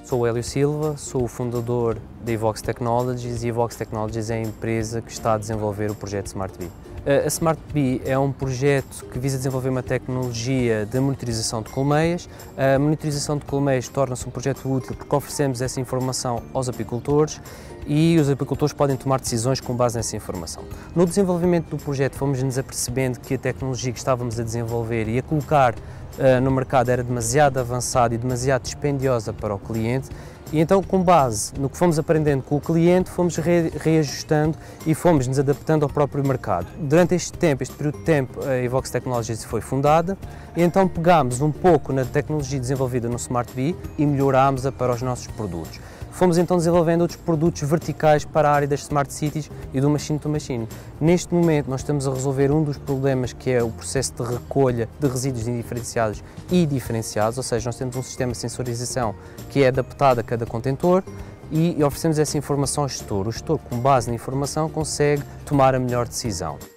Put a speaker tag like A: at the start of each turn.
A: Sou o Hélio Silva, sou o fundador da Evox Technologies e a Evox Technologies é a empresa que está a desenvolver o projeto Smart Bee. A Smart Bee é um projeto que visa desenvolver uma tecnologia de monitorização de colmeias. A monitorização de colmeias torna-se um projeto útil porque oferecemos essa informação aos apicultores e os apicultores podem tomar decisões com base nessa informação. No desenvolvimento do projeto fomos-nos apercebendo que a tecnologia que estávamos a desenvolver e a colocar no mercado era demasiado avançada e demasiado dispendiosa para o cliente e então, com base no que fomos aprendendo com o cliente, fomos reajustando e fomos nos adaptando ao próprio mercado. Durante este período de tempo, a Evox Technologies foi fundada e então pegámos um pouco na tecnologia desenvolvida no Smart Bee e melhorámos-a para os nossos produtos. Fomos então desenvolvendo outros produtos verticais para a área das Smart Cities e do Machine to Machine. Neste momento nós estamos a resolver um dos problemas que é o processo de recolha de resíduos indiferenciados e diferenciados, ou seja, nós temos um sistema de sensorização que é adaptado a cada contentor e oferecemos essa informação ao gestor. O gestor, com base na informação, consegue tomar a melhor decisão.